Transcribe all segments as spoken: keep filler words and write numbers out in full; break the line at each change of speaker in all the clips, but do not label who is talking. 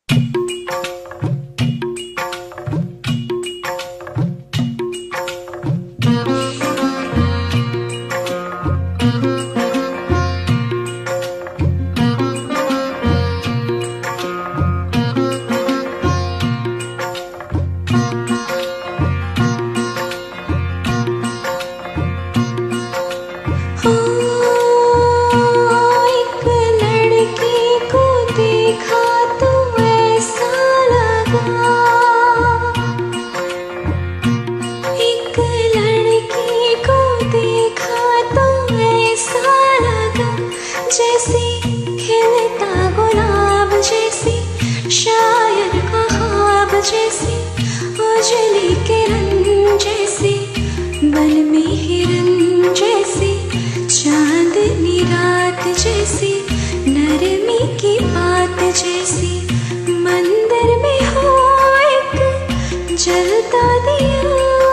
जैसे खिलता गुलाब, जैसे शायर का ख्वाब, जैसे उजली किरण, जैसे बन में हिरन, जैसे चांदनी रात, जैसे नरमी की बात, जैसे मंदिर में हो एक जलता दिया।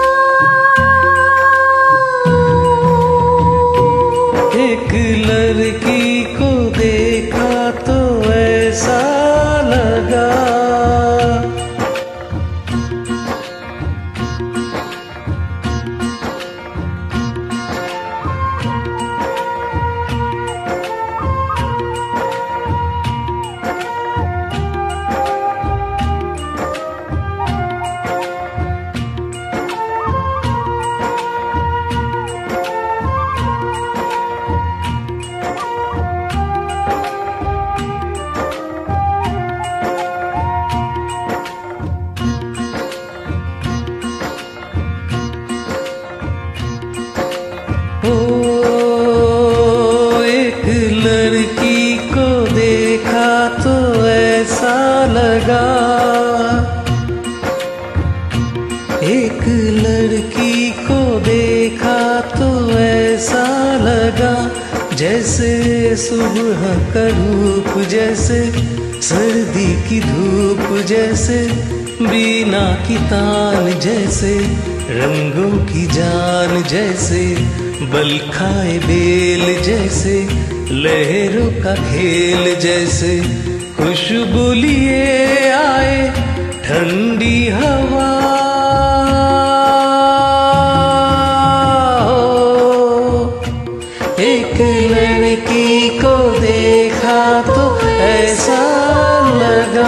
एक लड़की को देखा तो ऐसा लगा, ओ एक लड़की को देखा तो ऐसा लगा, एक लड़की को देखा तो ऐसा लगा, जैसे सुबह का धूप, जैसे सर्दी की धूप, जैसे बीना की तान, जैसे रंगों की जान, जैसे बल खाए बेल, जैसे लहरों का खेल, जैसे खुशबू लिए आए ठंडी हवा। एक लड़की को देखा तो ऐसा लगा।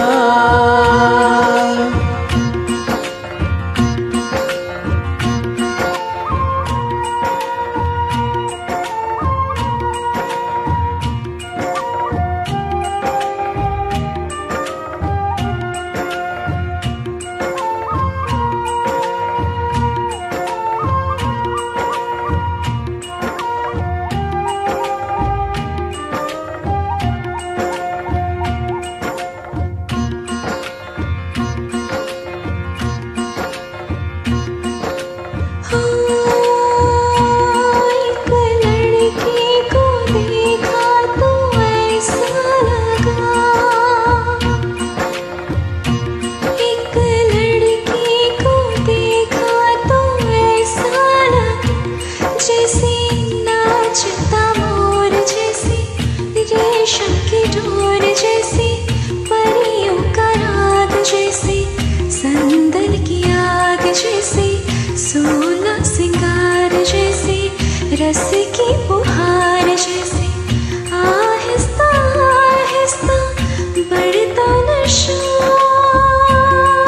सोला सिंगार, जैसे रस की बुहार, जैसे आहिस्ता आहिस्ता बढ़ता नशा।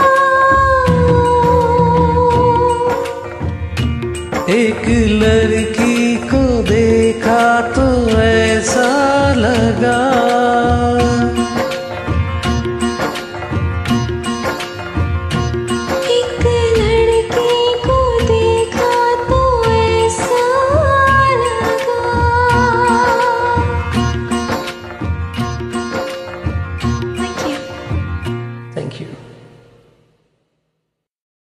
एक लड़की